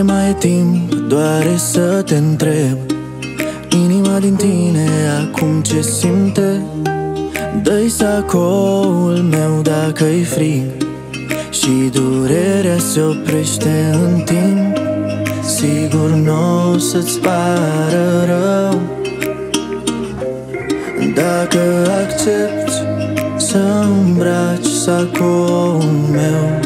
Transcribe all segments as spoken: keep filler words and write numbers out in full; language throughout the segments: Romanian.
mai e timp, doare să te întreb. Inima din tine acum ce simte? Dă-i sacoul meu dacă-i frig și durerea se oprește în timp. Sigur n-o să-ți pară rău dacă accepti să îmbraci sacoul meu.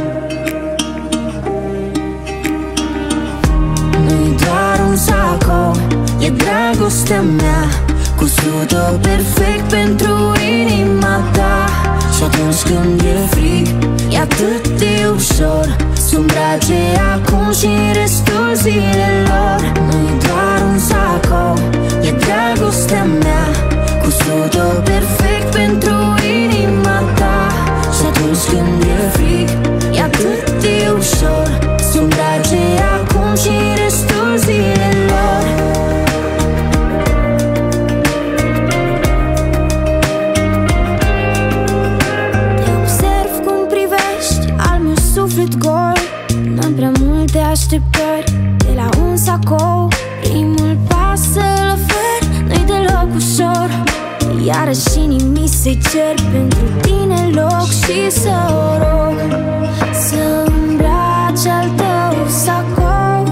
Nu-i doar un sacou, e dragostea mea, cusut-o perfect pentru inima ta. Și atunci când e frig, e atât de ușor să îmbrace acum și restul zilelor. Nu-i doar un sacou, e dragostea mea, cusut-o perfect pentru inima ta. Și atunci când e frig, e atât de ușor să îmbrace acum și restul zilelor. Te observ cum privești al meu suflet gol. N-am prea multe așteptări de la un sacou. Primul pas să-l ofer nu-i deloc ușor. Iarăși inimii să-i cer pentru tine loc și să o rog să îmbraci al tău sacou.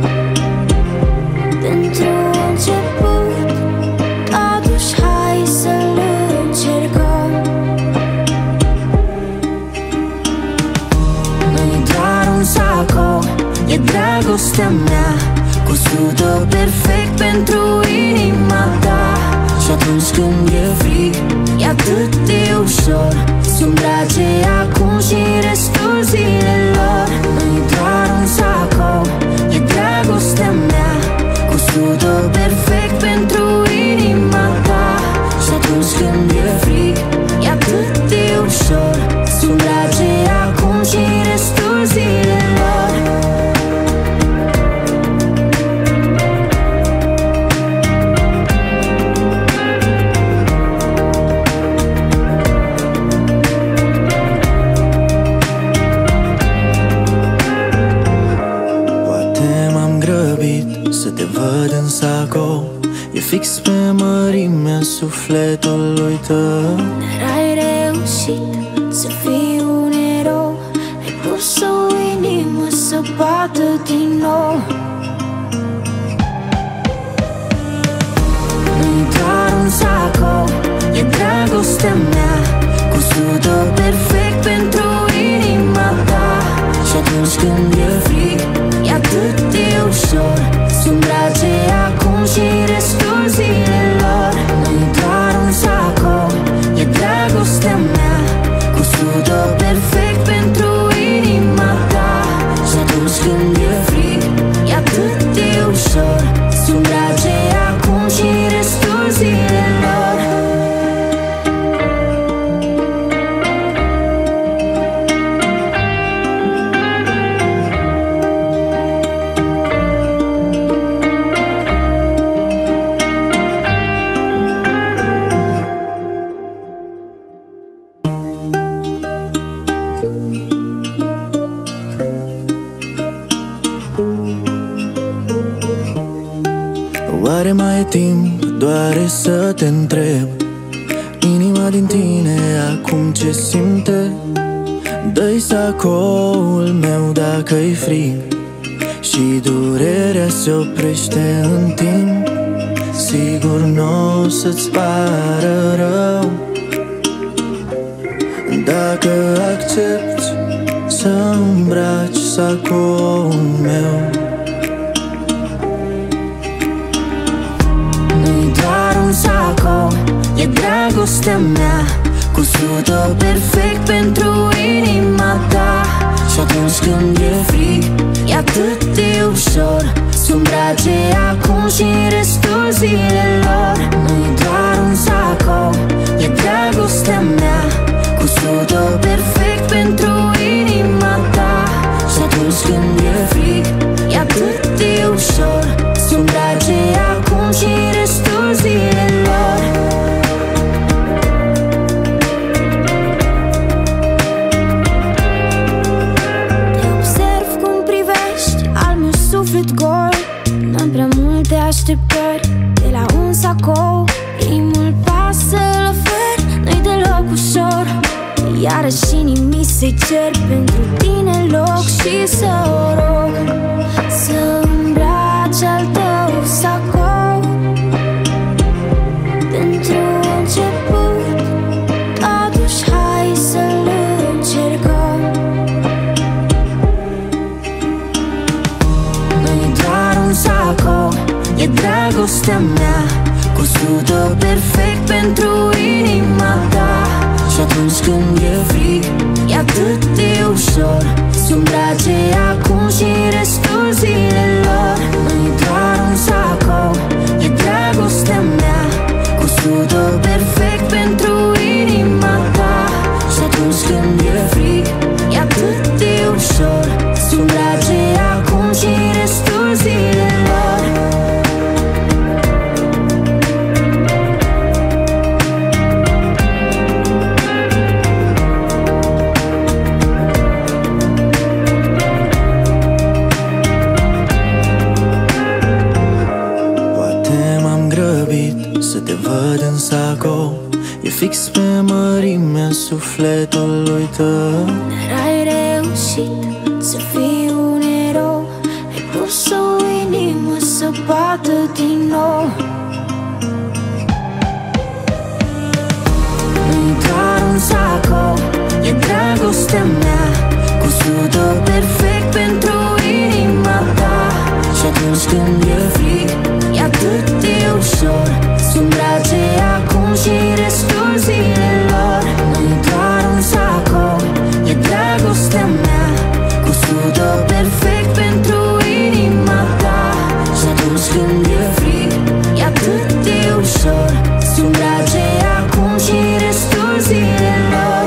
Pentru început, totuși hai să-l încercăm. Nu-i doar un sacou, e dragostea mea, cusut-o perfect pentru inima ta. Și atunci când e frig, e atât de ușor să îmbrace acum și restul zilelor. Nu-i doar un sacou, e dragostea mea, cusut-o perfect pentru inima ta. Și atunci când e frig, e atât de ușor să îmbrace acum și restul zilelor. Să te văd în sacou, e fix pe mărimea sufletului tău. Dar ai reușit să fii un erou, ai pus o inimă să bată din nou. Nu-i doar un sacou, e dragostea mea, cusut-o perfect pentru inima ta. Și atunci când e frig, e atât de ușor să îmbrace acum și restul zilelor. Nu-i doar un sacou, e dragostea mea, cusut-o perfect pentru inima ta. Și atunci când e frig, e atât de ușor să îmbrace acum și restul zilelor. Oare mai e timp, doare să te întreb. Inima din tine acum ce simte? Dă-i sacoul meu dacă-i frig și durerea se oprește în timp. Sigur n-o să-ți pară rău dacă accepti să îmbraci sacoul meu. Nu-i doar un sacou, e dragostea mea, cusut-o perfect pentru inima ta. Și atunci când e frig, e atât de ușor să îmbrace acum și restul zilelor. Nu-i doar un sacou, e dragostea mea, cusut-o perfect pentru inima ta. Și atunci când e frig, e atât de ușor să îmbrace acum și restul zilelor. Te observ cum privești al meu suflet Iarăși inimii să-i cer pentru tine loc și să o rog să îmbrace al tău sacou. Pentru început, totuși hai să-l încercăm. Nu-i doar un sacou, e dragostea mea, cusută perfect pentru inima ta. Și atunci când e frig, e atât de ușor să îmbrace acum și restul zilelor. Nu-i doar un sacou, e dragostea mea, cusută perfect pentru inima ta. Și atunci când e frig, e atât de ușor să îmbrace acum și restul zilelor. Să te văd în sacou, e fix pe mărimea sufletului tău. Dar ai reușit să fii un erou, ai pus o inimă să bată din nou. Nu-i doar un sacou, e dragostea mea, cusută perfect pentru inima ta. Și atunci când e frig, e atât de ușor să îmbrace acum și restul zilelor. Nu-i doar un sacou, e dragostea mea, cusută perfect pentru inima ta. Și atunci când e frig, e atât de ușor să îmbrace acum și restul zilelor.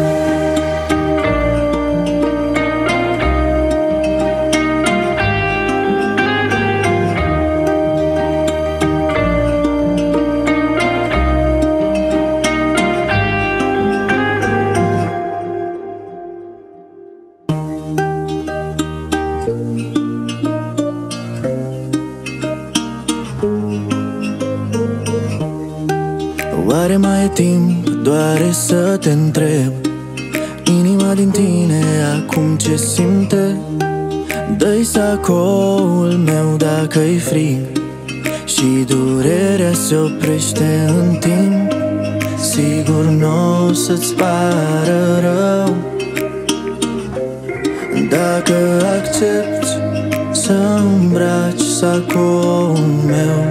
Oare mai e timp, doare să te întreb, inima din tine acum ce simte? Dă-i sacoul meu dacă-i frig și durerea se oprește în timp. Sigur n-o să-ți pară rău dacă accepti să îmbraci sacoul meu.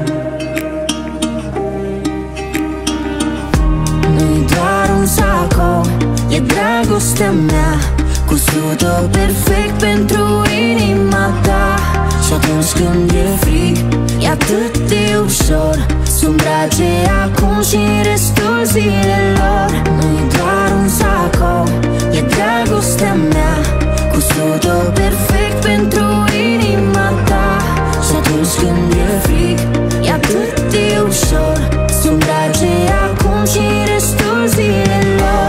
Nu-i doar un sacou, e dragostea mea, cusută perfect pentru inima ta. Și atunci când e frig, e atât de ușor să îmbrace acum și restul zilelor. Nu-i doar un sacou, e dragostea mea, cusută perfect pentru inima ta. Și atunci când e frig, e atât de ușor să îmbrace acum și restul zilelor.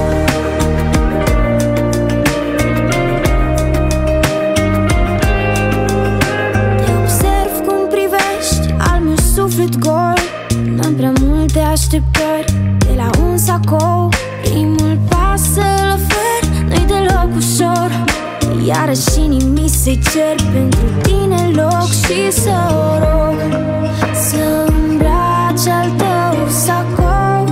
Te observ cum privești al meu suflet gol, n-am prea multe așteptări de la un sacou. Primul pas să-l ofer nu-i deloc ușor, iarăși inimii să-i cer pentru tine loc și să o rog să îmbrace al tău sacou.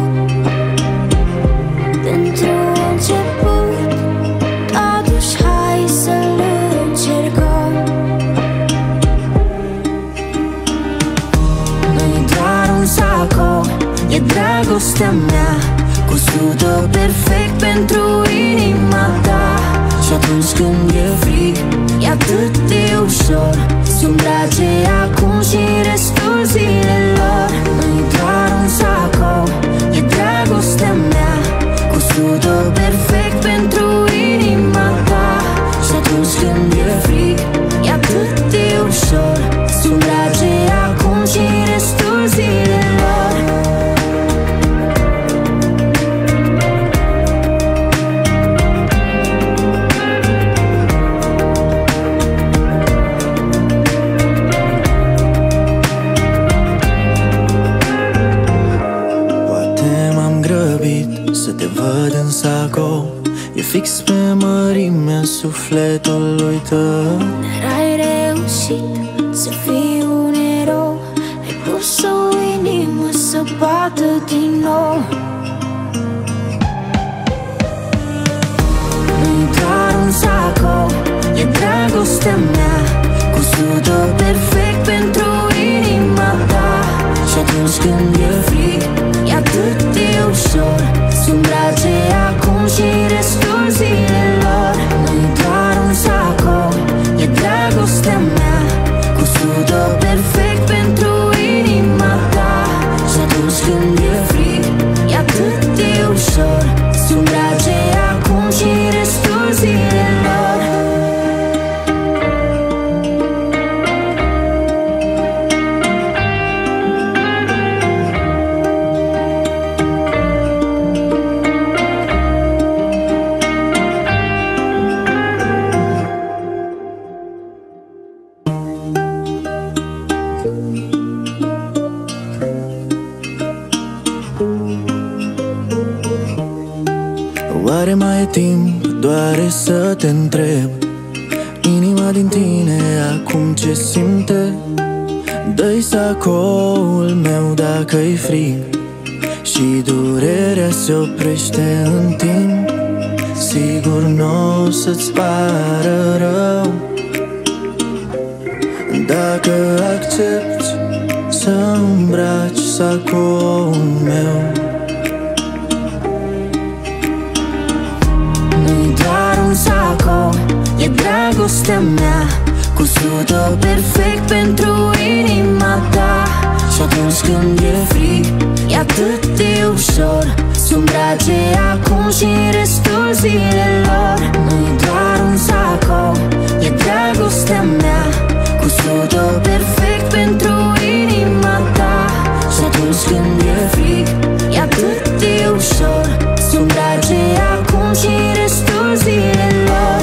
Pentru început, totuși hai să-l încercăm. Nu-i doar un sacou, e dragostea mea, cusută perfect pentru inima ta. Și atunci când e frig, e atât de ușor să îmbrace acum și restul zilelor. Nu-i doar un sacou, e dragostea mea, cusută perfect pentru inima ta. Și atunci când e frig, e atât de ușor să îmbrace acum și restul zilelor. Să te văd în sacou, sufletului tău. Dar ai reușit să fii un erou. Ai pus o inimă să bată din nou. Nu-i doar un sacou, e dragostea mea, cusut-o perfect pentru inima ta. Și atunci când e frig, e atât de ușor să îmbrace acum și restul zilelor. Nu-i doar un sacou, e dragostea mea, cusut-o perfect pentru inima ta. Și atunci când e frig, e atât de ușor să îmbrace acum și restul zilelor. Oare mai e timp, doare să te întreb, inima din tine acum ce simte? Dă-i sacoul meu dacă-i frig și durerea se oprește în timp. Sigur n-o să-ți pară rău dacă accepti să îmbraci sacoul meu. Nu-i doar un sacou, e dragostea mea, cusut-o perfect pentru inima ta. Și atunci când e frig, e atât de ușor să îmbrace acum și restul zilelor. Nu-i doar un sacou, e dragostea mea, cusut-o perfect pentru inima ta. Și atunci când e frig, e atât de ușor să îmbrace acum și restul zilelor.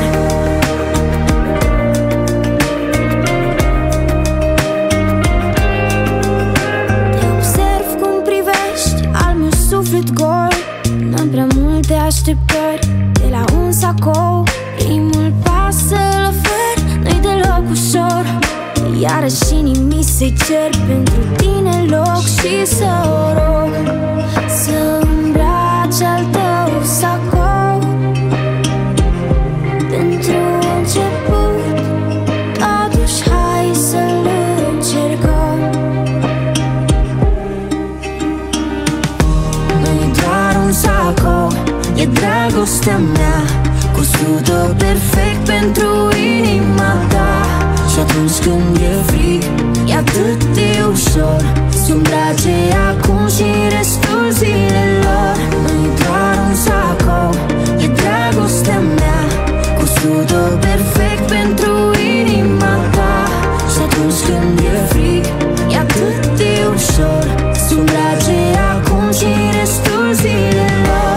Te observ cum privești al meu suflet gol. N-am prea multe așteptări de la un sacou. Primul pas să-l ofer nu-i deloc ușor. Iarăși inimii să-i cer pentru tine loc și să o rog să îmbraci al tău sacou. Pentru început, totuși hai să-l încercăm. Nu-i doar un sacou, e dragostea mea, cusut-o perfect pentru inima ta. Și atunci când e frig, e atât de ușor să îmbrace acum și restul zilelor. Nu-i doar un sacou, e dragostea mea, cusut-o perfect pentru inima ta. Și atunci când e frig, e atât de ușor să îmbrace acum și restul zilelor.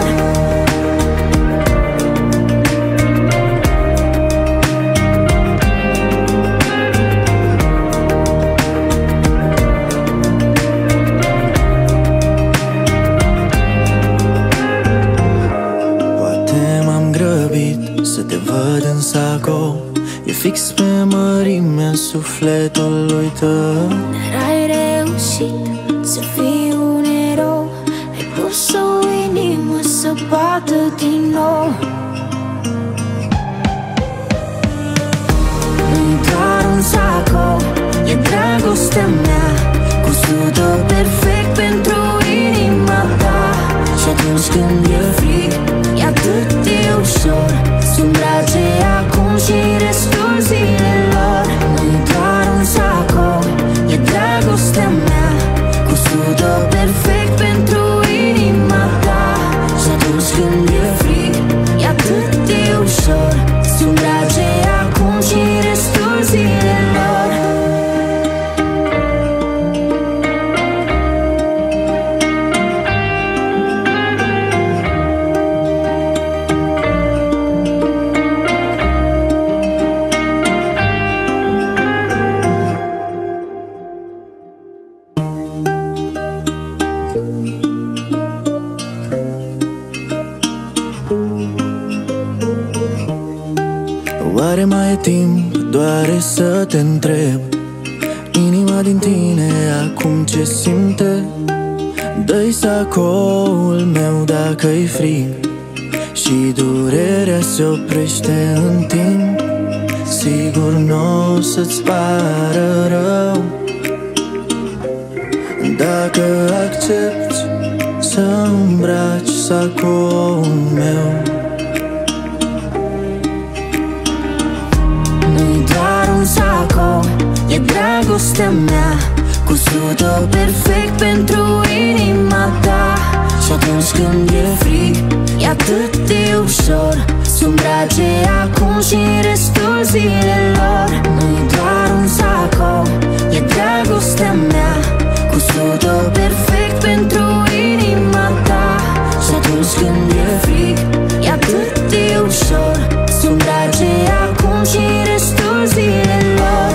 Sacou e fix pe mărimea sufletului tău. Dar ai reușit să fii un erou. Ai pus o inimă să bată din nou. Nu-i doar un sacou, e dragostea mea, cusut-o perfect pentru inima ta. Și atunci când e frig, e atât de ușor să îmbrace acum și restul zilelor. Nu-i doar un sacou, e dragostea mea, cusut-o perfect pentru inima ta. Și atunci când e frig, e atât de ușor să îmbrace acum și restul zilelor. Oare mai e timp, doare să te întreb, inima din tine acum ce simte? Dă-i sacoul meu dacă-i frig și durerea se oprește în timp. Sigur n-o să-ți pară rău dacă accepti să îmbraci sacoul meu. Nu-i doar un sacou, e dragostea mea, cusut-o perfect pentru inima ta. Și atunci când e frig, e atât de ușor să îmbrace acum și restul zilelor. Nu-i doar un sacou, e dragostea mea, cusut-o perfect pentru inima ta. Și atunci când e frig, e atât de ușor să îmbrace acum și restul zilelor.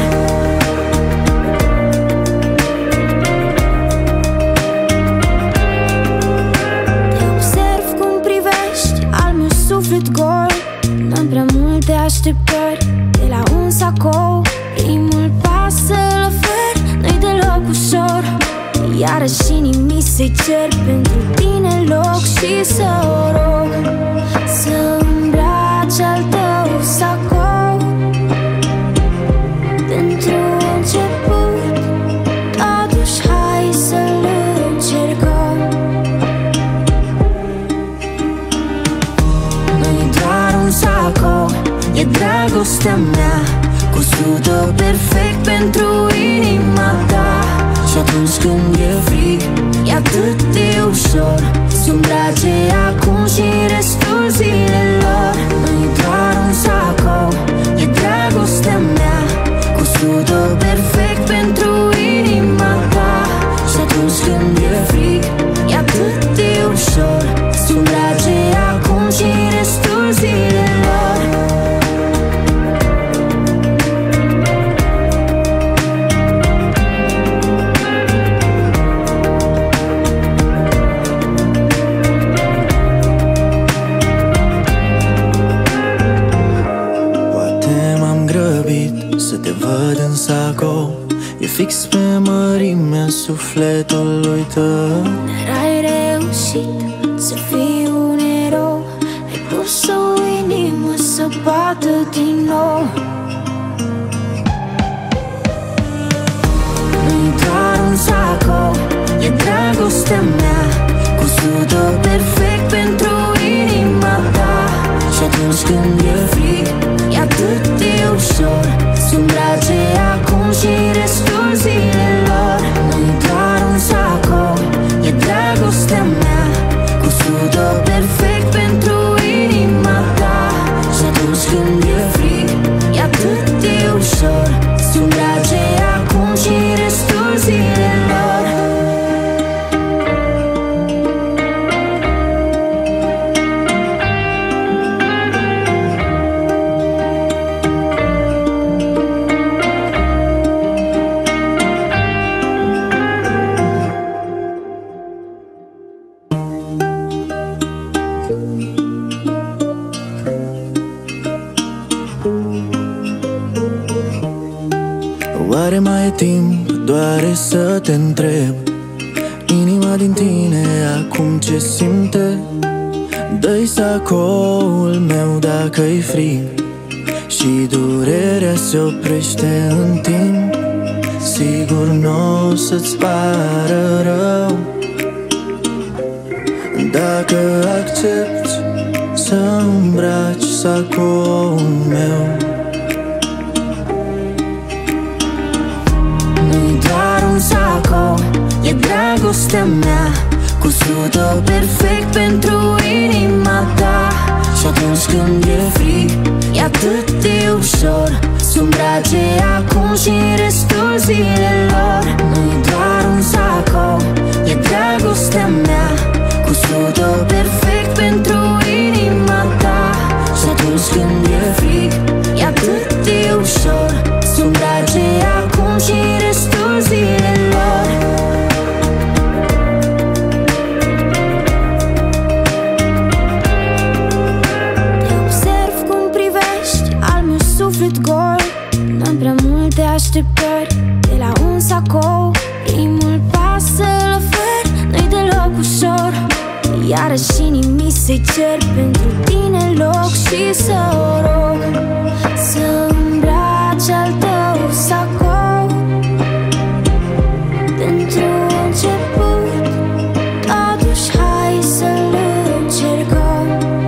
Suflet gol, n-am prea multe așteptări de la un sacou. Primul pas să-l ofer nu-i deloc ușor, iarăși inimii să-i cer pentru tine loc și să o rog să îmbraci al tău sacou. Pentru început, totuși hai să-l încercăm. Sacou, e dragostea mea, cusut-o perfect pentru inima ta. Și atunci când e frig, e atât de ușor să îmbrace acum și restul zilelor. Nu-i doar un sacou, e dragostea mea, cusut-o perfect pentru inima ta. Și atunci când e frig, e atât de ușor să îmbrace acum și restul zilelor. Poate m-am grăbit să te văd în sacou, e fix pe mărimea sufletului tău. Dar ai reușit să fii un erou, ai pus o inimă să bată din nou. Nu-i doar un sacou, e dragostea mea, cusut-o perfect pentru inima ta. Și atunci când e frig, e atât de ușor să îmbrace acum și restul zilelor. Nu-i doar un sacou, e dragostea mea, cusut-o perfect pentru inima ta. Și atunci când e frig, e atât de ușor să îmbrace acum și restul zilelor. Oare mai e timp, doare să te întreb, inima din tine acum ce simte? Dă-i sacoul meu dacă-i frig și durerea se oprește în timp. Sigur n-o să-ți pară rău dacă accepti să îmbraci sacoul meu. Un sacou, e dragostea mea, cusut-o perfect pentru inima ta. Și atunci când e frig, e atât de ușor să îmbrace acum și restul zilelor. Nu-i doar un sacou, e dragostea mea, cusut-o perfect pentru inima ta. Și atunci când e frig, e atât de ușor să îmbrace acum și restul zilelor. Te observ cum privești al meu suflet. iarăși nimic să-i cer pentru tine loc și să o rog să îmbrace al tău sacou. Pentru început, totuși hai să-l încercăm.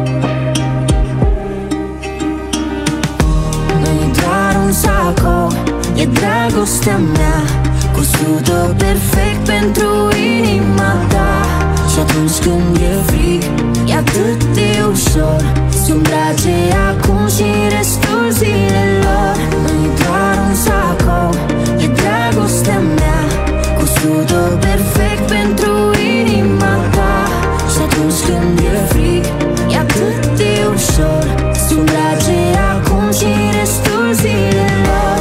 Nu-i doar un sacou, e dragostea mea, cusută perfect pentru inima ta. Și atunci când e frig, e atât de ușor să îmbrace acum și restul zilelor. Nu-i doar un sacou, e dragostea mea, cusută perfect pentru inima ta. Și atunci când e frig, e atât de ușor să îmbrace acum și restul zilelor.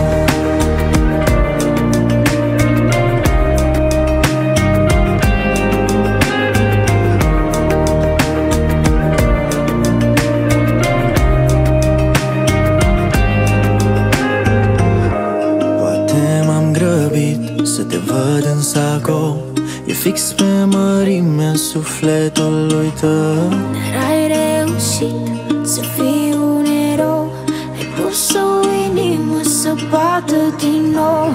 Să te văd în sacou, e fix pe mărimea sufletului tău. Dar ai reușit să fii un erou, ai pus o inimă să bată din nou.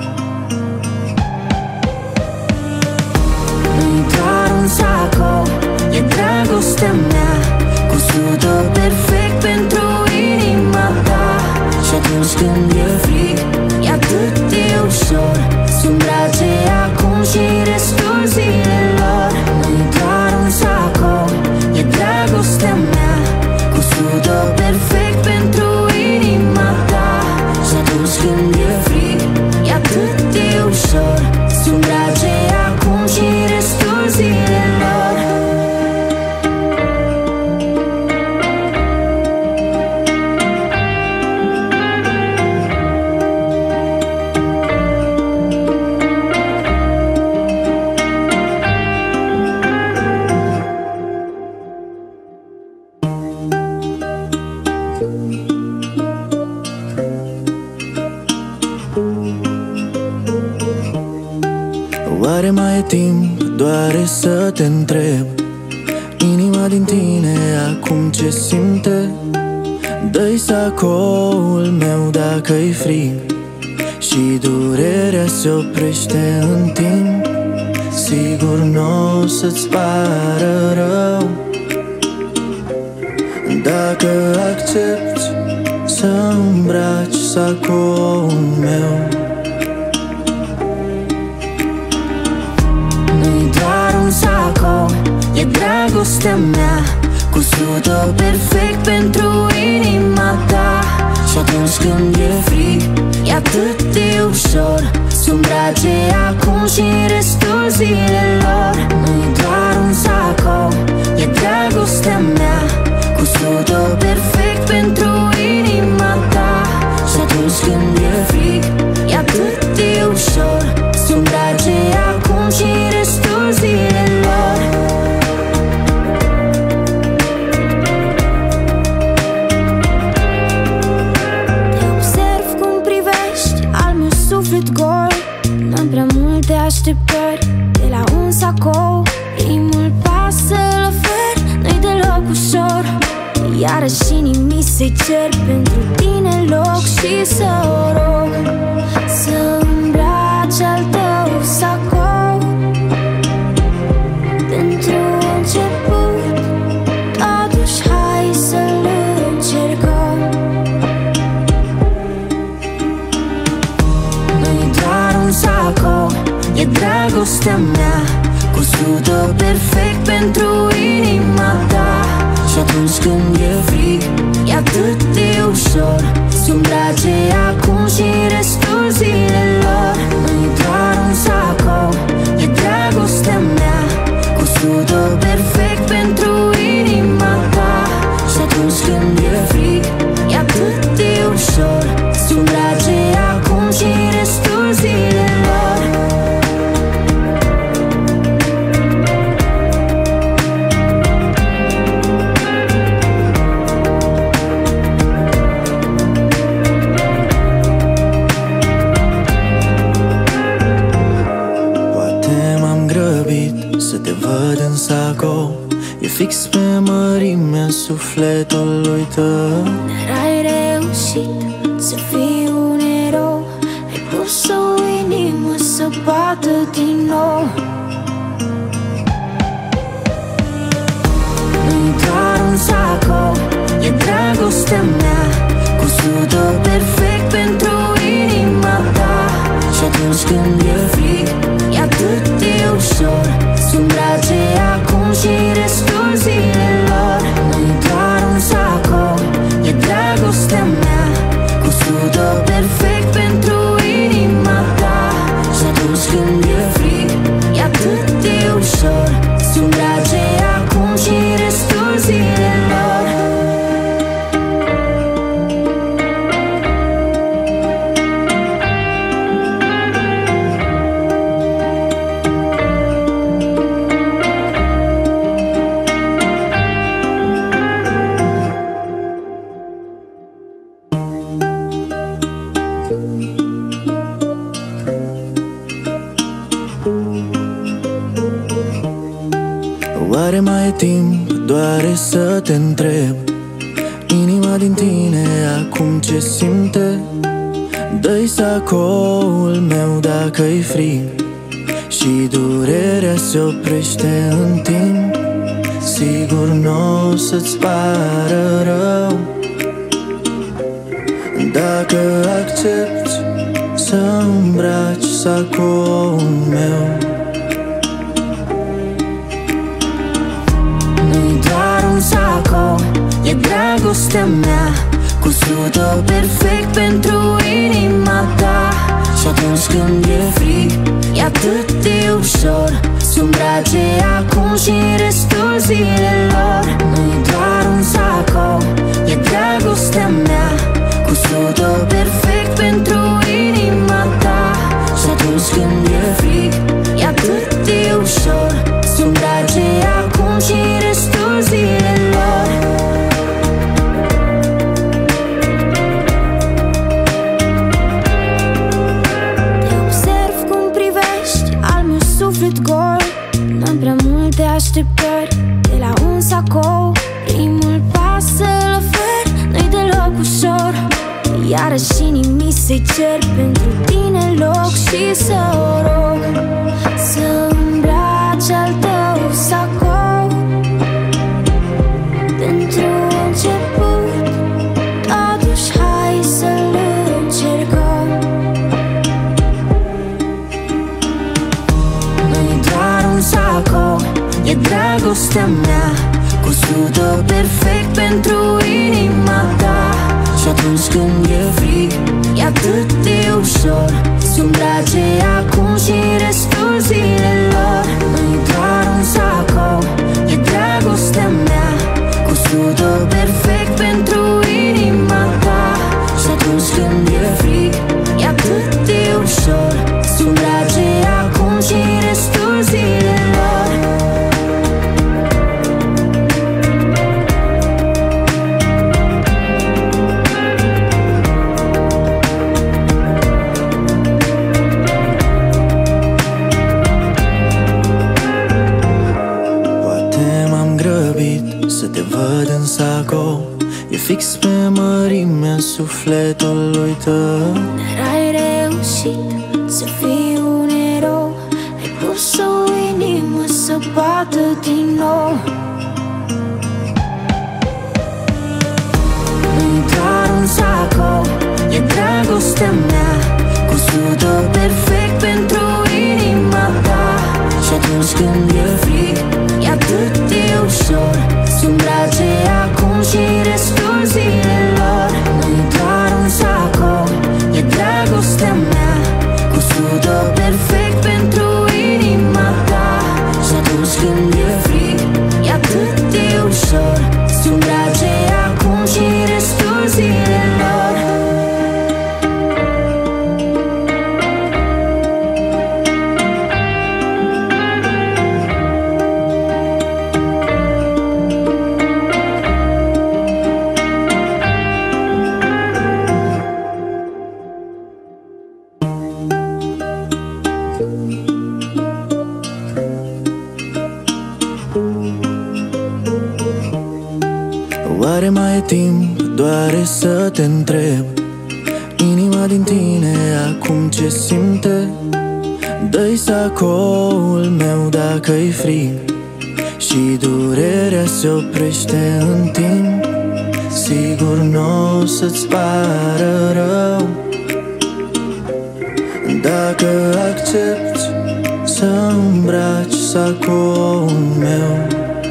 Nu-i doar un sacou, e dragostea mea, cusută perfect pentru inima ta. Și atunci când e frig, e atât de ușor să îmbrace acum și restul zilelor. Nu-i doar un sacou, e dragostea mea, cusută perfect pentru inima ta. Și atunci când e frig, e atât de ușor să îmbrace acum și restul zilelor. Oare mai e timp, doare să te întreb, inima din tine acum ce simte? Dă-i sacoul meu dacă-i frig și durerea se oprește în timp. Sigur n-o să-ți pară rău dacă accepti să îmbraci sacoul meu. Nu-i doar un sacou, e dragostea mea, cusută perfect pentru inima ta. Și atunci când e frig, e atât de ușor să îmbrace acum și restul zilelor. Nu-i doar un sacou, e dragostea mea, cusută perfect pentru inima ta. Și atunci când e frig, e atât de ușor să îmbrace acum și restul zilelor. Te observ cum privești al meu suflet gol, n-am prea multe așteptări de la un sacou. Primul pas să-l ofer nu-i deloc ușor, iarăși nimic să-i cer pentru tine loc și să o rog să îmbrace al tău sacou. Pentru început, totuși hai să-l încercăm. Nu-i doar un sacou, e dragostea mea, cusută perfect pentru inima ta. Și atunci când e frig, e atât de ușor să îmbrace acum și sacou, e fix pe mărimea sufletului tău. Dar ai reușit să fii un erou, ai pus o inimă să bată din nou. Nu-i doar un sacou, e dragostea mea, cusută perfect pentru inima ta. Și atunci când e frig, e atât de ușor să îmbrace acum și restul zilelor. Nu-i doar un sacou, e dragostea mea, cusută perfect pentru inima ta. Și atunci când e frig, e atât de ușor să îmbrace acum și restul zilelor. Oare mai e timp, doare să te întreb, inima din tine acum ce simte? Dă-i sacoul meu dacă-i frig și durerea se oprește în timp. Sigur n-o să-ți pară rău dacă accepti să îmbraci sacoul meu. Sacou, e dragostea mea, cusută perfect pentru inima ta. Și atunci când e frig, e atât de ușor să îmbrace acum și restul zilelor. Nu-i doar un sacou, e dragostea mea, cusută perfect pentru inima ta. Și atunci când e frig, e atât de ușor să îmbrace acum și restul zilelor. Te observ cum privești al meu suflet gol. N-am prea multe așteptări de la un sacou. Primul pas să-l ofer nu-i deloc ușor. Iarăși inimii să-i cer pentru tine loc și să o rog să îmbraci al tău sacou. Pentru început, totuși hai să-l încercăm. Nu-i doar un sacou, e dragostea mea, cusută perfect pentru inima ta. Și atunci când e frig, e atât de ușor să îmbrace acum și restul zilelor. Nu-i doar un sacou, e dragostea mea, cusută perfect pentru inima ta. Și atunci când e frig, e atât de ușor să îmbrace acum și restul zilelor. Să te văd în sacou, e fix pe mărimea sufletului tău. Dar ai reușit să fii un erou, ai pus o inimă să bată din nou. Nu-i doar un sacou, e dragostea mea, cusută perfect pentru inima ta. Și atunci când e frig, e atât de ușor să îmbrace acum și restul zilelor. Nu-i doar un sacou, e dragostea mea, cusută perfect pentru inima ta. Și atunci când e frig, e atât de ușor să îmbrace acum și restul zilelor. Oare mai e timp, doare să te întreb, inima din tine acum ce simte? Dă-i sacoul meu dacă-i frig și durerea se oprește în timp. Sigur n-o să-ți pară rău dacă accepti să îmbraci sacoul meu.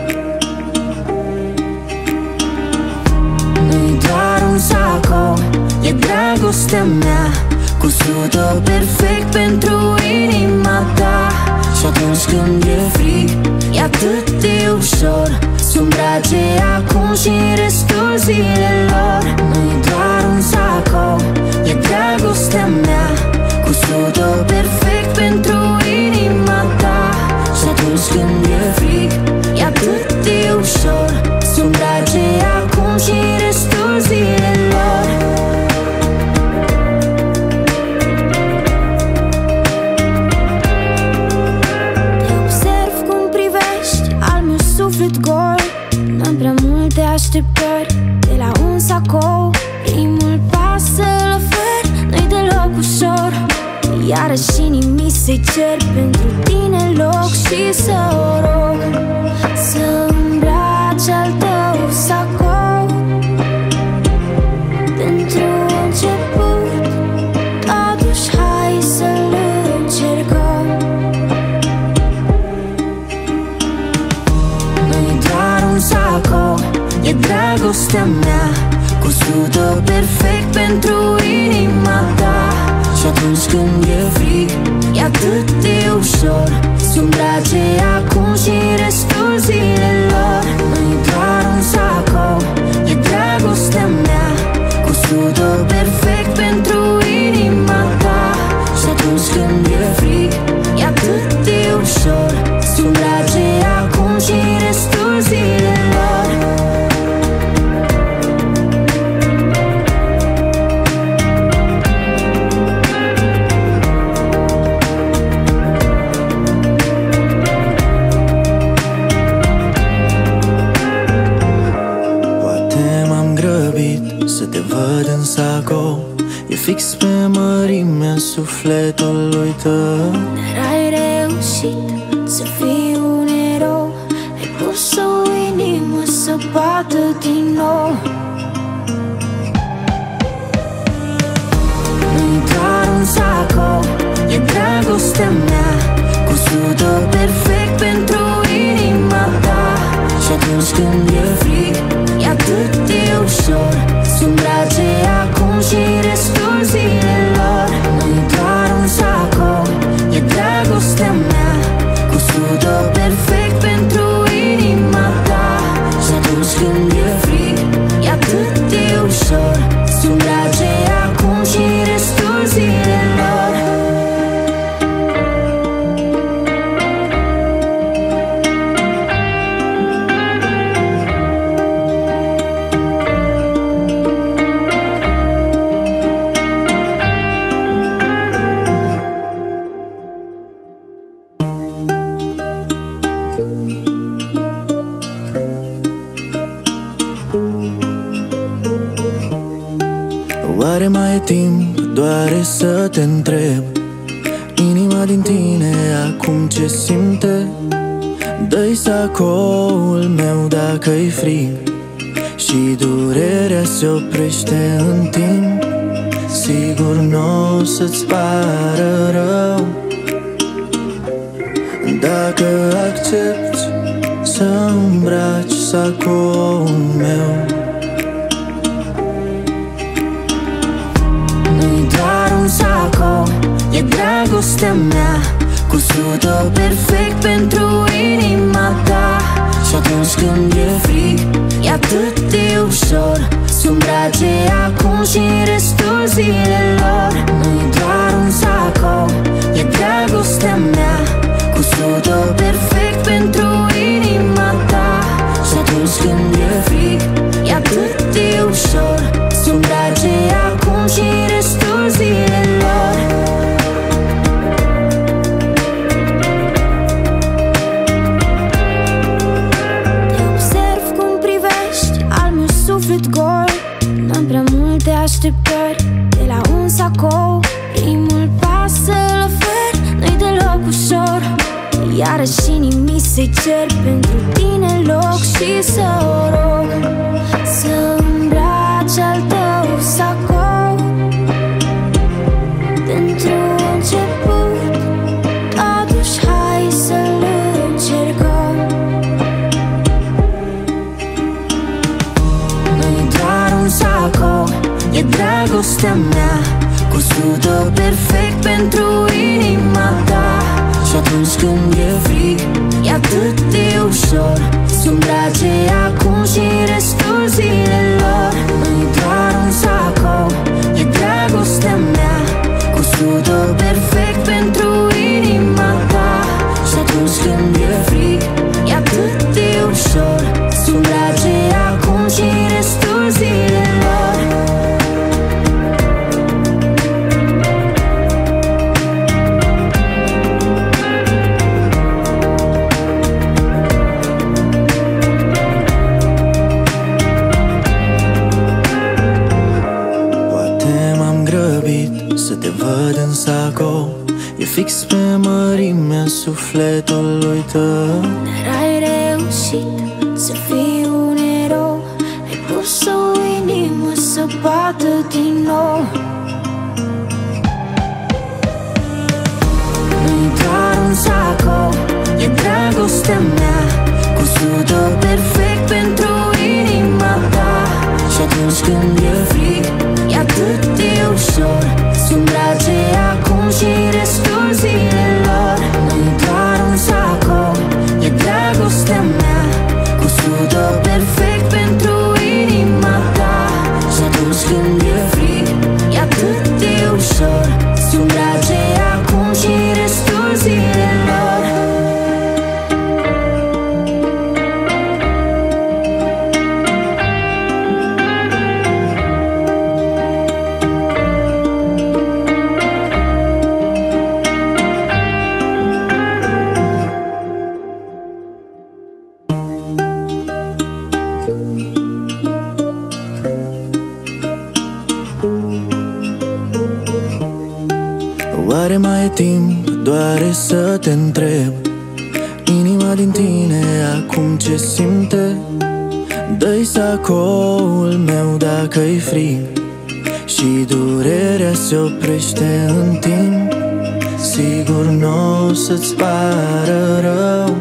Nu-i doar un sacou, e dragostea mea, cusut-o perfect pentru inima ta. Și atunci când e frig, e atât de ușor să îmbrace acum și restul zilelor. Nu-i doar un sacou, e dragostea mea, cusut-o perfect pentru inima ta. Și atunci când e frig, e atât de ușor să îmbrace acum și restul zilelor. Suflet gol, n-am prea multe așteptări de la un sacou. Primul pas să-l ofer nu-i deloc ușor, iarăși nimic să-i cer pentru tine loc și să o rog să îmbraci al tău sacou. Pentru început, totuși hai să-l încercăm. Sacou, e dragostea mea, cusut-o perfect pentru inima ta. Și atunci când e frig, e atât de ușor să îmbrace acum și restul zilelor. Nu-i doar un sacou, e dragostea mea, cusut-o perfect pentru inima ta. Și atunci când e frig, e atât de ușor să îmbrace acum și restul zilelor. Poate m-am grăbit să te văd în sacou, e fix pe mărimea sufletului tău. Dar ai reușit să fii un erou, ai pus o inimă să bată din nou. Nu-i doar un sacou, e dragostea mea, cusut-o perfect pentru inima ta. Și atunci când e frig, e atât de ușor să îmbrace acum și restul zilelor. Nu-i doar un sacou, e dragostea mea, cusut-o perfect pentru inima ta. Și atunci când e frig, e atât de ușor să îmbrace acum și restul zilelor. Oare mai e timp, doare să te întreb, inima din tine acum ce simte? Dă-i sacoul meu dacă-i frig și durerea se oprește în timp. Sigur n-o să-ți pară rău dacă accepti să îmbraci sacoul meu. Nu-i doar un sacou, e dragostea mea, cusut-o perfect pentru inima ta. Și atunci când e frig, e atât de ușor să îmbrace acum și restul zilelor. Nu-i doar un sacou, e dragostea mea, cusut-o perfect pentru inima ta. Și atunci când e frig, e atât de ușor să îmbrace acum și restul zilelor. Te observ cum privești al meu să-i cer pentru tine loc și să o rog să îmbrace al tău sacou. Pentru început, totuși hai să-l încercăm. Nu-i doar un sacou, e dragostea mea, cusută perfect pentru inima ta. Și atunci când e frig, e atât de ușor să îmbrace acum și restul zilelor. Nu-i doar un sacou, e dragostea mea, cusută perfect pentru inima ta. Și atunci când e frig, e atât de ușor să îmbrace acum și restul zilelor. Să te văd în sacou, e fix pe mărimea sufletului tău. Dar ai reușit să fii un erou, ai pus o inimă să bată din nou. Nu-i doar un sacou, e dragostea mea, cusută perfect pentru inima ta. Și atunci când e frig, e atât de ușor să îmbrace acum și restul zilelor. Nu-i doar un sacou, e dragostea mea, cusută perfect pentru inima ta. Și atunci când e frig, e atât de ușor să îmbrace acum și restul zilelor. Oare mai e timp, doare să te întreb, inima din tine acum ce simte? Dă-i sacoul meu dacă-i frig și durerea se oprește în timp. Sigur n-o să-ți pară rău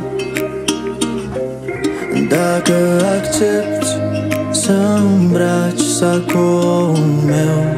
dacă accepti să îmbraci sacoul meu.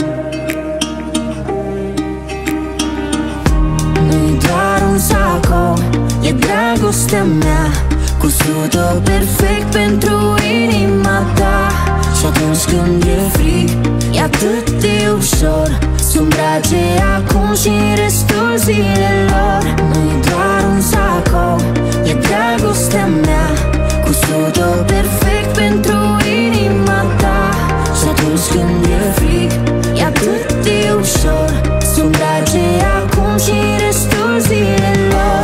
Nu-i doar un sacou, e dragostea mea, cusută perfect pentru inima ta. Și atunci când e frig, e atât de ușor să îmbrace acum și restul zilelor. Nu-i doar un sacou, e dragostea mea, cusută perfect pentru inima ta. Și atunci când e frig, e atât de ușor să îmbrace acum și restul zilelor.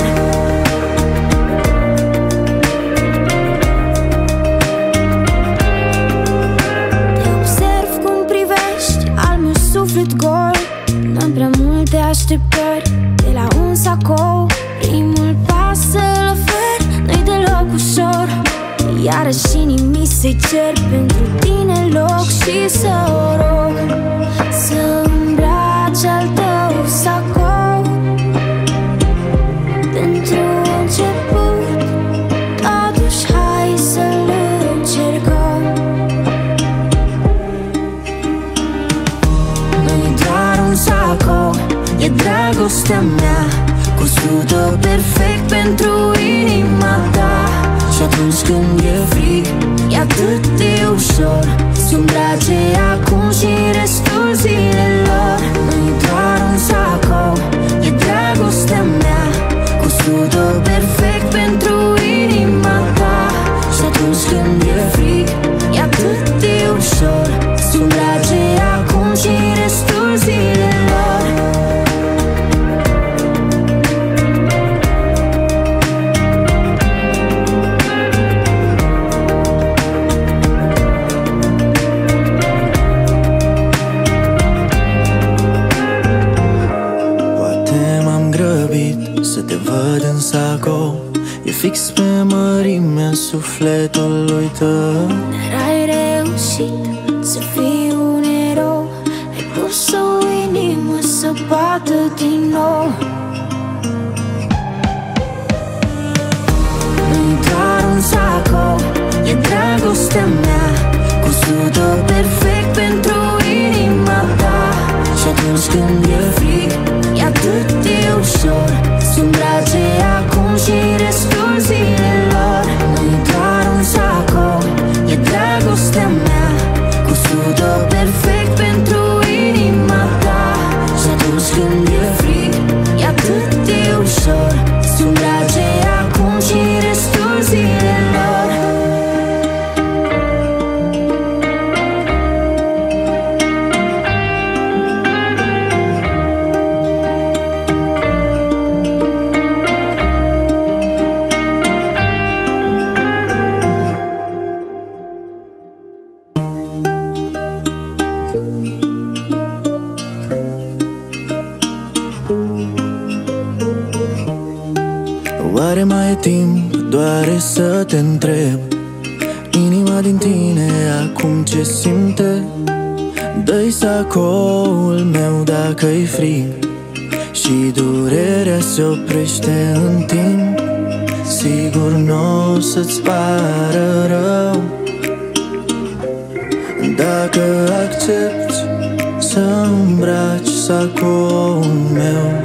Te observ cum privești al meu suflet gol. N-am prea multe așteptări de la un sacou. Primul pas să-l ofer nu-i deloc ușor, iarăși nimic să-i cer pentru tine loc și să o rog să îmbrace al tău sacou. Pentru început, totuși hai să-l încercăm. Nu-i doar un sacou, e dragostea mea, cusută perfect pentru inima ta. Și atunci când e frig, e atât de ușor să îmbrace acum și restul zilelor. Nu-i doar un sacou, e dragostea mea, cusută perfect pentru inima ta. Și atunci când e frig, e atât de ușor să îmbrace acum și restul zilelor. Să te văd în sacou, e fix pe sufletului tău. Dar ai reușit să fii un erou. Ai pus o inimă să bată din nou. Nu-i doar un sacou, e dragostea mea, cusută perfect pentru inima ta. Și atunci când e frig, e atât de ușor să îmbrace acum și restul zilelor. Nu-i doar un sacou, e dragostea mea, cusută perfect pentru inima ta. Și atunci când e frig, e atât de ușor să îmbrace acum și restul zilelor. Oare mai e timp, doare să te întreb, inima din tine acum ce simte? Dă-i sacoul meu dacă-i frig și durerea se oprește în timp. Sigur n-o să-ți pară rău dacă accepti să îmbraci sacoul meu.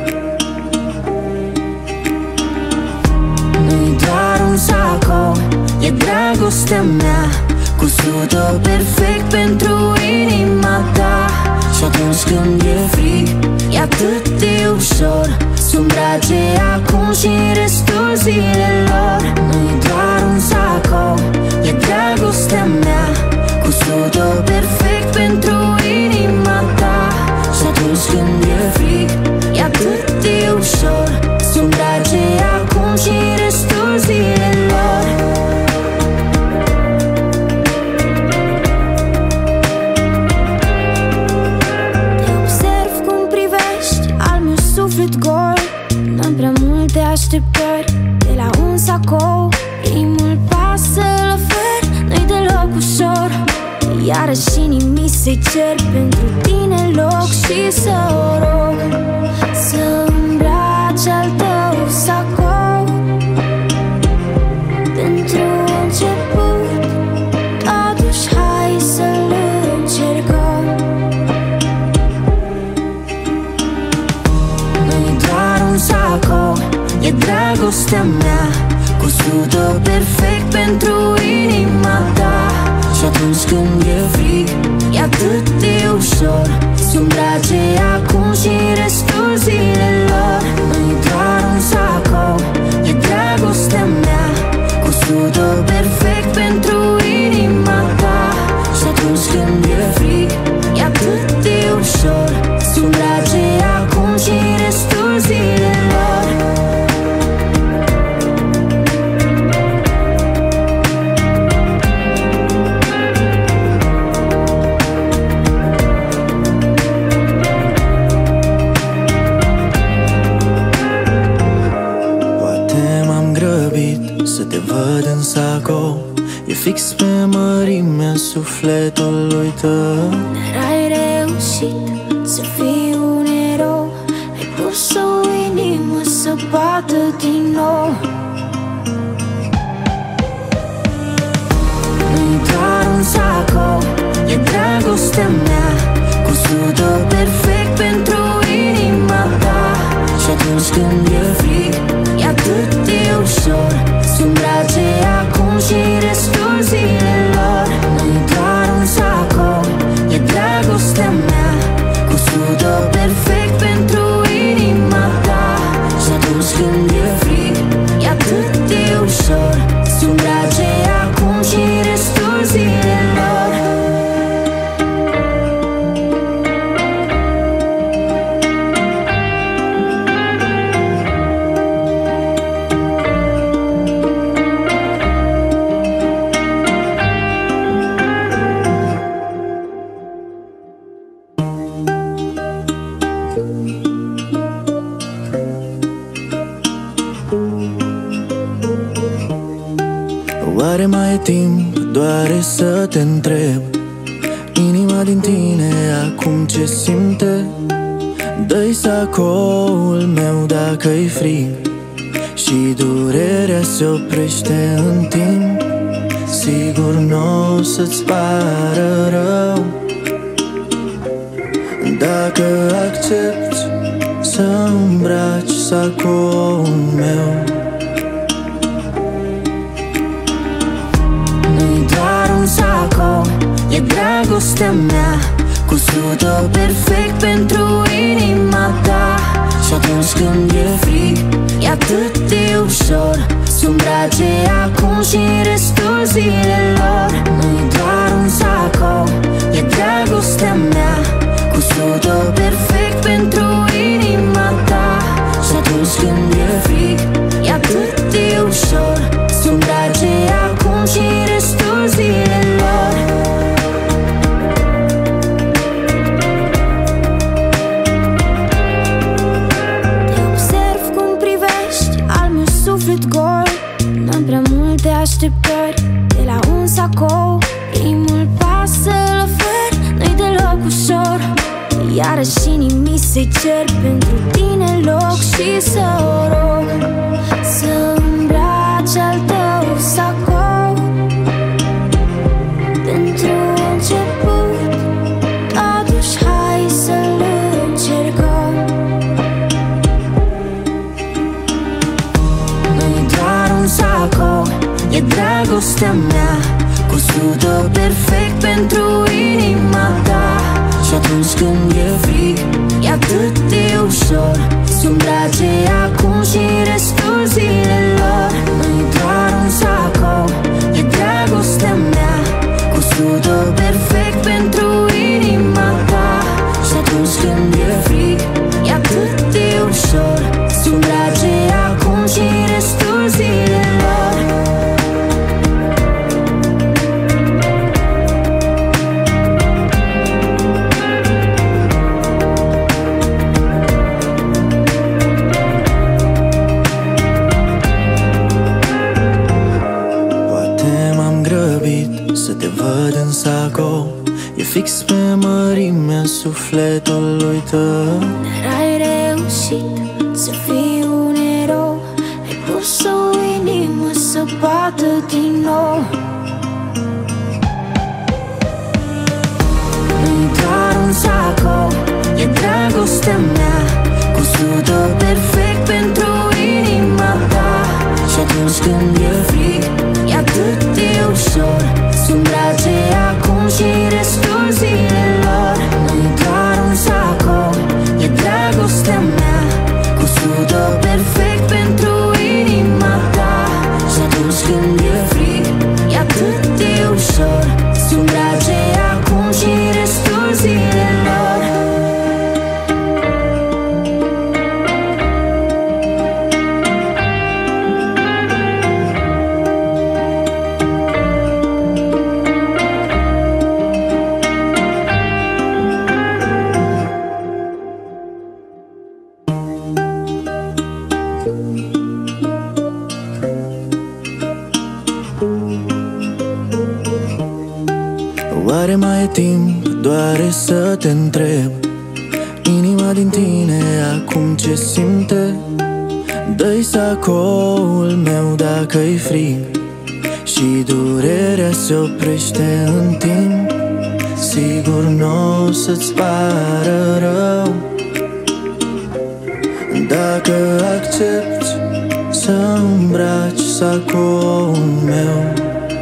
Nu-i doar un sacou, e dragostea mea, cusută perfect pentru inima ta. Și atunci când e frig, e atât de ușor să îmbrace acum și restul zilelor. Nu-i doar un sacou, e dragostea mea, cusută perfect pentru inima ta. Și atunci când e frig, e atât de ușor să îmbrace acum și restul zilelor. Te observ cum privești al meu suflet gol. N-am prea multe așteptări de la un sacou. Primul pas să-l ofer nu-i deloc ușor. Iarăși inimii să-i cer pentru tine loc și să o rog să îmbraci al tău sacou. Pentru început, totuși hai să-l încercăm. Nu-i doar un sacou, e dragostea mea, cusută perfect pentru inima ta. Și atunci când e frig, e atât de ușor să îmbrace acum și restul zilelor. Nu-i doar un sacou, e dragostea mea, cusută perfect pentru inima ta. Și atunci când e frig, e atât de ușor să îmbrace acum și restul zilelor. Să te văd în sacou, e fix pe mărimea sufletului tău. Dar ai reușit să fii un erou. Ai pus o inimă să bată din nou. Nu-i doar un sacou, e dragostea mea, cusută perfect pentru inima ta. Și atunci când e frig, e atât de ușor să îmbrace acum și restul zilelor. Nu-i doar un sacou, e dragostea mea, cusută perfect pentru inima ta. Și atunci când e frig, e atât de ușor să îmbrace acum și restul zilelor. timp doare să te întreb, inima din tine acum ce simte? Dă-i sacoul meu dacă-i frig și durerea se oprește în timp. Sigur n-o să-ți pară rău dacă accepti să îmbraci sacoul meu. Nu-i doar un sacou, e dragostea mea, cusut-o perfect pentru inima ta. Și atunci când e frig, e atât de ușor să îmbrace acum și restul zilelor. Nu-i doar un sacou, e dragostea mea, cusut-o perfect pentru inima ta. Și atunci când e frig, e atât de ușor să îmbrace acum și restul zilelor. Așteptări de la un sacou, primul pas să-l ofer nu-i deloc ușor. Iarăși inimii să-i cer pentru tine loc și să o rog să îmbraci al tău sacou. Pentru început, totuși hai să-l încercăm. Nu-i doar un sacou, e dragostea mea, cusut-o perfect pentru inima ta. Și atunci când e frig, e atât de ușor să îmbrace acum și restul zilelor. Nu-i doar un sacou, e dragostea mea, cusut-o perfect pentru inima ta. Și atunci când e frig, e atât de ușor să îmbrace acum și restul zilelor. Să te văd în sacou, e fix pe mărimea sufletului tău. Dar ai reușit să fii un erou, ai pus o inimă să bată din nou. Nu-i doar un sacou, e dragostea mea, cusut-o perfect pentru inima ta. Și atunci când e frig, e atât de ușor să îmbrace acum și restul zilelor. Nu-i doar un sacou, e dragostea mea, cusut-o perfect pentru inima ta. Și atunci când e frig, e atât de ușor să îmbrace acum și restul zilelor. Oare mai e timp, doare să te întreb, inima din tine acum ce simte? Dă-i sacoul meu dacă-i frig și durerea se oprește în timp. Sigur n-o să-ți pară rău dacă accepti să îmbraci sacoul meu.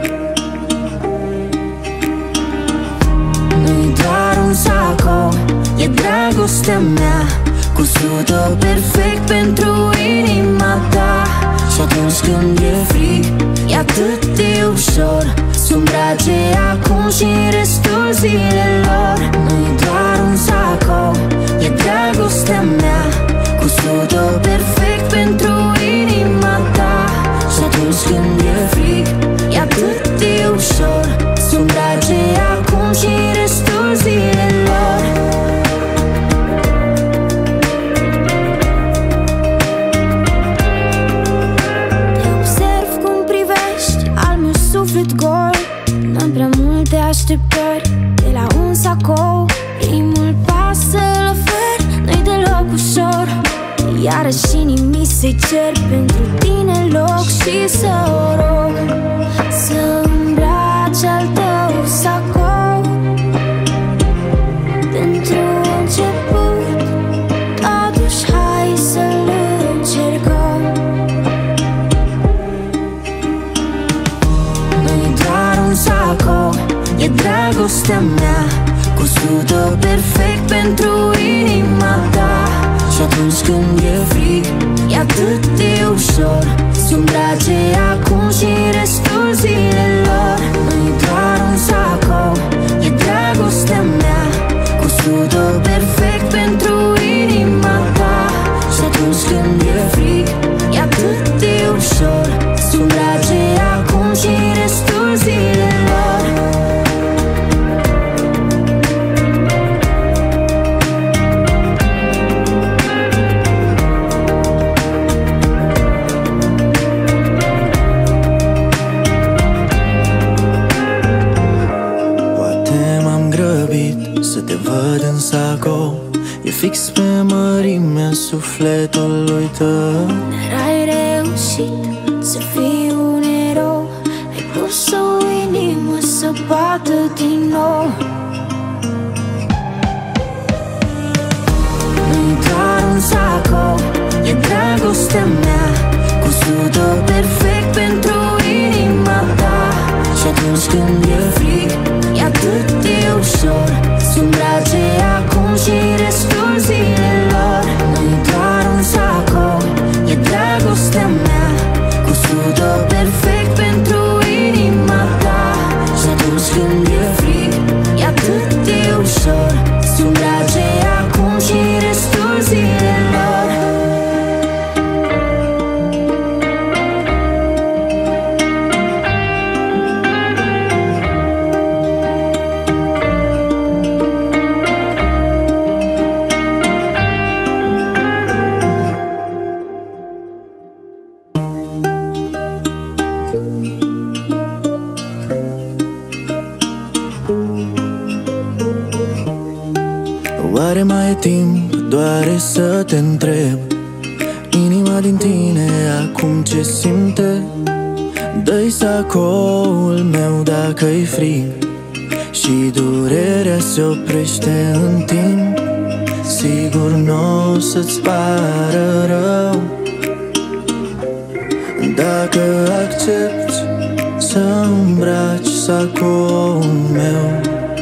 Nu-i doar un sacou, e dragostea mea, cusut-o perfect pentru inima ta. Și atunci când e frig, e atât de ușor să îmbrace acum și restul zilelor. Nu-i doar un sacou, e dragostea mea, cusut-o perfect pentru inima ta. Și atunci când e frig, e atât de ușor să îmbrace acum și restul zilelor. Te observ cum privești al meu suflet gol. N-am prea multe așteptări de la un sacou. Primul pas să-l ofer nu-i deloc ușor. Iarăși inimii să-i cer pentru tine loc și să o rog să îmbrace al tău sacou. Pentru început, totuși hai să-l încercăm. Nu-i doar un sacou, e dragostea mea, cusută perfect pentru inima ta. Și atunci când e frig, e atât de ușor să îmbrace acum și restul zilelor. Nu-i doar un sacou, e dragostea mea, cusută perfect pentru inima ta. Și atunci când e frig, e atât de ușor să îmbrace acum și restul zilelor. Să te văd în sacou, e fix pe mărimea sufletului tău. Dar ai reușit să fii un erou, ai pus o inimă să bată din nou. Nu-i doar un sacou, e dragostea mea, cusută perfect pentru inima ta. Și atunci când e frig, e atât de ușor să îmbrace acum și restul zilelor. Nu-i doar un sacou, e dragostea mea, cusută perfect pentru inima ta. Și atunci când e frig, e atât de ușor să îmbrace acum și restul zilelor. Oare mai e timp, doare să te întreb, inima din tine acum ce simte? Dă-i sacoul meu dacă-i frig și durerea se oprește în timp. Sigur n-o să-ți pară rău dacă accepti să îmbraci sacoul meu.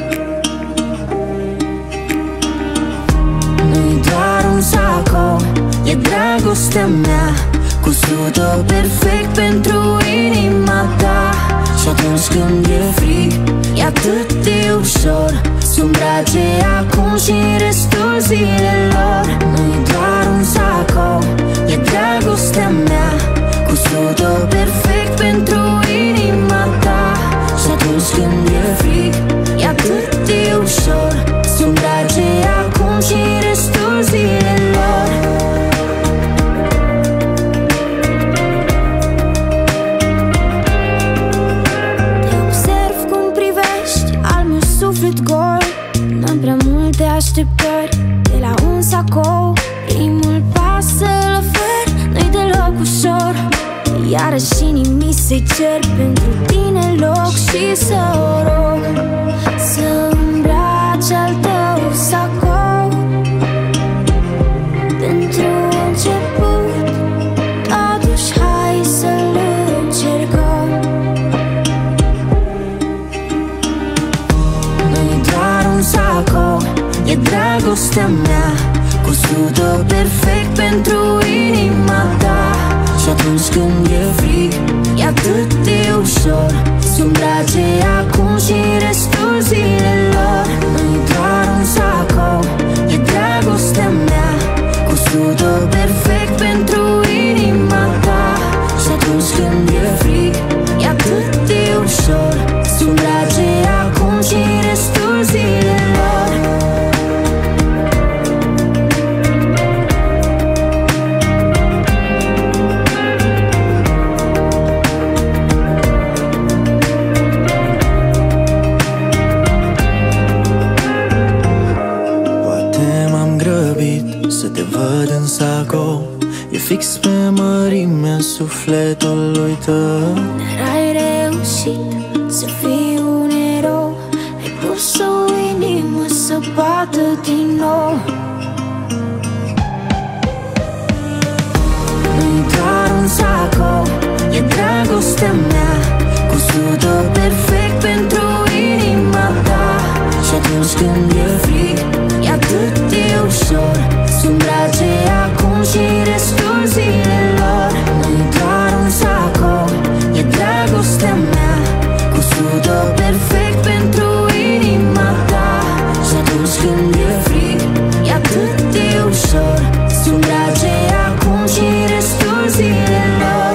Nu-i doar un sacou, e dragostea mea, cusută perfect pentru inima ta. Și atunci când e frig, e atât de ușor să îmbrace acum și restul zilelor. Nu-i doar un sacou, e dragostea mea, cusută perfect pentru inima ta. Și atunci când e frig, e atât de ușor să îmbrace acum și restul zilelor. Te observ cum privești al meu suflet gol. N-am prea multe așteptări de la un sacou. Primul pas să-l ofer nu-i deloc ușor. Iarăși inimii să-i cer pentru tine loc și să o rog să îmbrace al tău sacou. Pentru început, totuși hai să-l încercăm. Nu-i doar un sacou, e dragostea mea, cusută perfect pentru inima ta. Și atunci când e frig, e atât de ușor să îmbrace acum și restul zilelor. Nu-i doar un sacou, e dragostea mea, cusută perfect pentru inima ta. Și atunci când e frig, e atât de ușor să îmbrace acum și restul zilelor. fix pe mărimea sufletului tău. Dar ai reușit să fii un erou. Ai pus o inimă să bată din nou. Nu-i doar un sacou, e dragostea mea, cusută perfect pentru inima ta. Și atunci când e frig, e atât de ușor să îmbrace acum și restul zilelor. Nu-i doar un sacou, e dragostea mea, cusută perfect pentru inima ta. Și atunci când e frig, e atât de ușor să îmbrace acum și restul zilelor.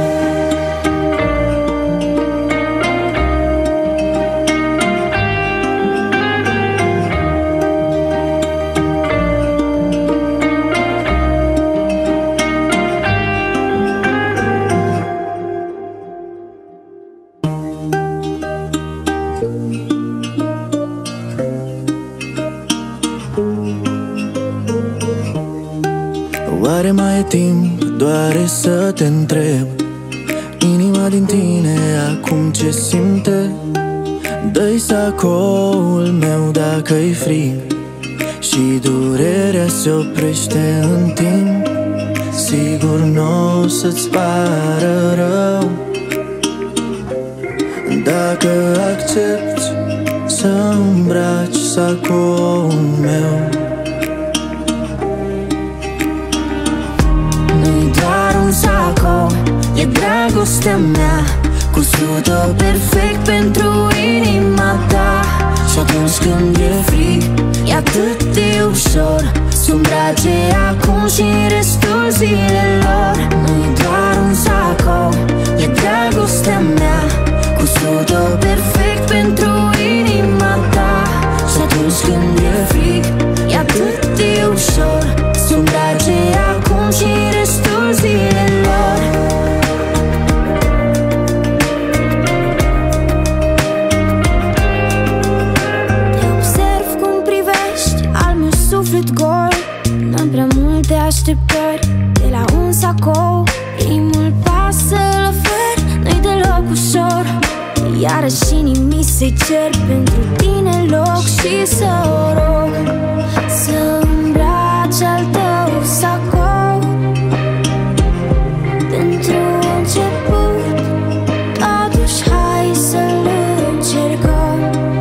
Oare mai e timp, doare să te întreb, inima din tine acum ce simte? Dă-i sacoul meu dacă-i frig și durerea se oprește în timp. Sigur n-o să-ți pară rău dacă accepti să îmbraci sacoul meu. Nu-i doar un sacou, e dragostea mea, cusută perfect pentru inima ta. Și atunci când e frig, e atât de ușor să îmbrace acum și restul zilelor. Nu-i doar un sacou, e dragostea mea, cusută perfect pentru inima ta. Și atunci când e frig, e atât de ușor să îmbrace acum și restul zilelor. Te observ cum privești al meu suflet gol. N-am prea multe așteptări de la un sacou. Primul pas să-l ofer nu-i deloc ușor. Iarăși inimii să-i cer pentru tine loc și să o rog să îmbraci al tău sacou. Pentru început, totuși hai să-l încercăm.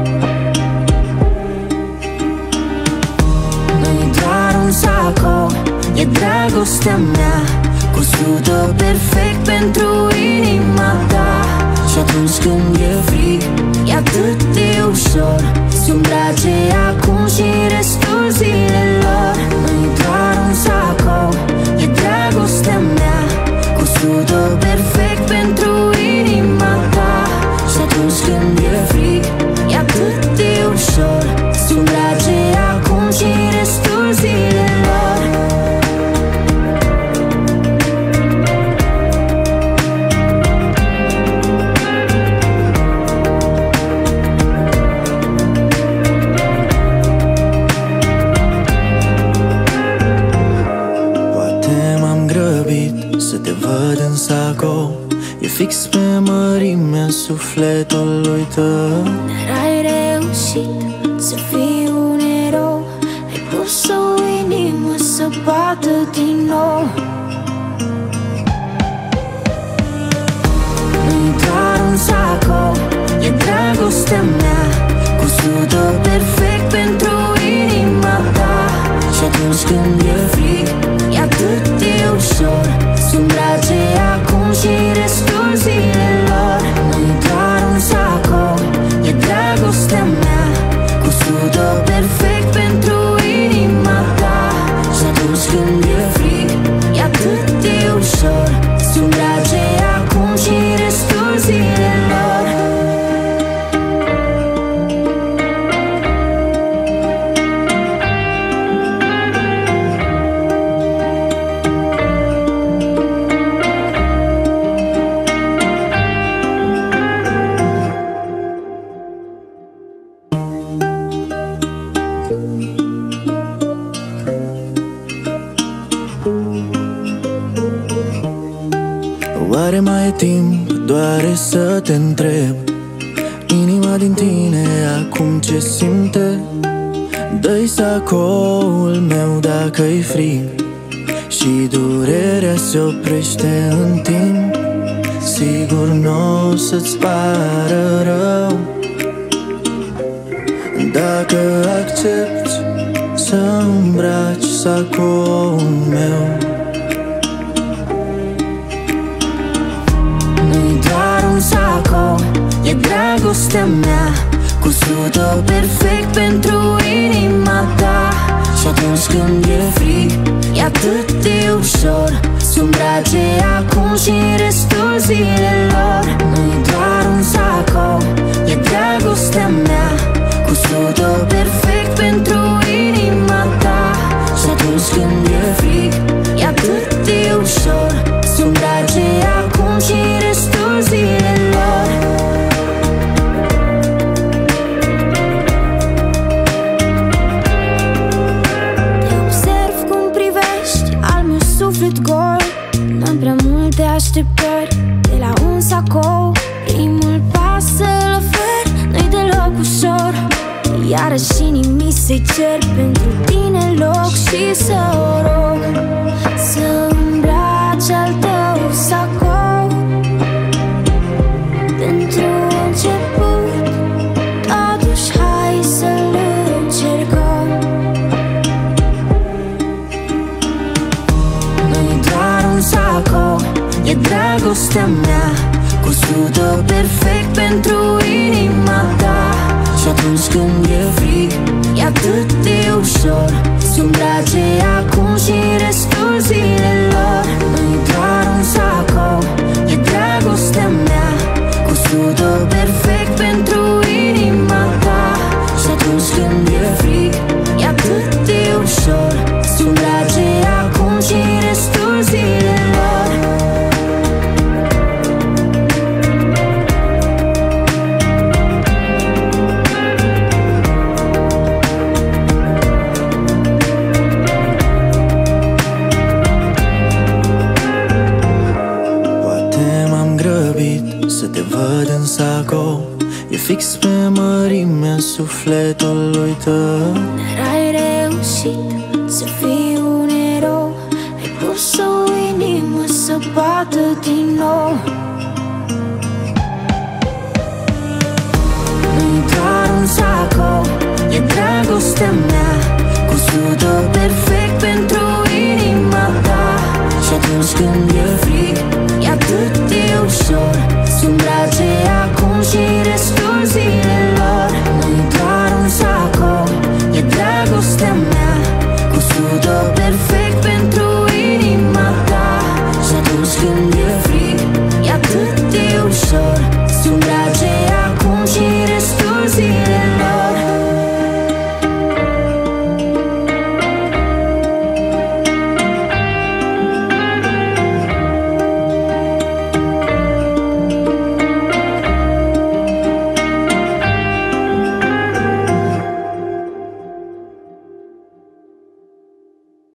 Nu-i doar un sacou, e dragostea mea, cusută perfect pentru inima ta. Și atunci când e frig, e atât de ușor să îmbrace acum și restul zilelor. Nu-i doar un sacou, e dragostea mea, cusută perfect pentru inima ta. Și atunci când e frig, e atât de ușor să îmbrace acum și restul zilelor. Să te văd în sacou, e fix pe mărimea sufletului tău. Dar ai reușit să fii un erou. Ai pus o inimă să bată din nou. Nu-i doar un sacou, e dragostea mea, cusută perfect pentru inima ta. Și atunci când e frig, e atât de ușor să îmbrace acum și restul zilelor. Nu-i doar un sacou, e dragostea mea, cusută perfect pentru inima ta. Și atunci când e frig, e atât de ușor să îmbrace acum și restul zilelor. Oare mai e timp, doare să te întreb, inima din tine acum ce simte? Dă-i sacoul meu dacă-i frig și durerea se oprește în timp. Sigur n-o să-ți pară rău dacă accepti să îmbraci sacoul meu. Nu-i doar un sacou, e dragostea mea, cusut-o perfect pentru inima ta. Și atunci când e frig, e atât de ușor să îmbrace acum și în restul zilelor. Nu-i doar un sacou, e dragostea mea, cusut-o perfect pentru inima ta. Și atunci când e frig, e atât de ușor să îmbrace acum și în restul zilelor. Suflet gol, n-am prea multe așteptări de la un sacou. Rimul pasă la fel, nu-i deloc ușor. Iarăși inimii să-i cer pentru tine loc și să o rog să îmbraci al tău sacou. Pentru început, totuși hai să-l încercăm. Sacou, e dragostea mea, cusut-o perfect pentru inima ta. Și atunci când e frig, e atât de ușor să îmbrace acum și în restul zilelor. Nu-i doar un sacou, e dragostea mea, cusut-o perfect pentru inima ta. Și atunci când e frig, e atât de ușor să îmbrace acum și în restul zilelor. Poate m-am grăbit să te văd în sacou, e fix pe mărimea sufletului tău. Dar ai reușit să fii un erou, ai pus o inimă să bată din nou.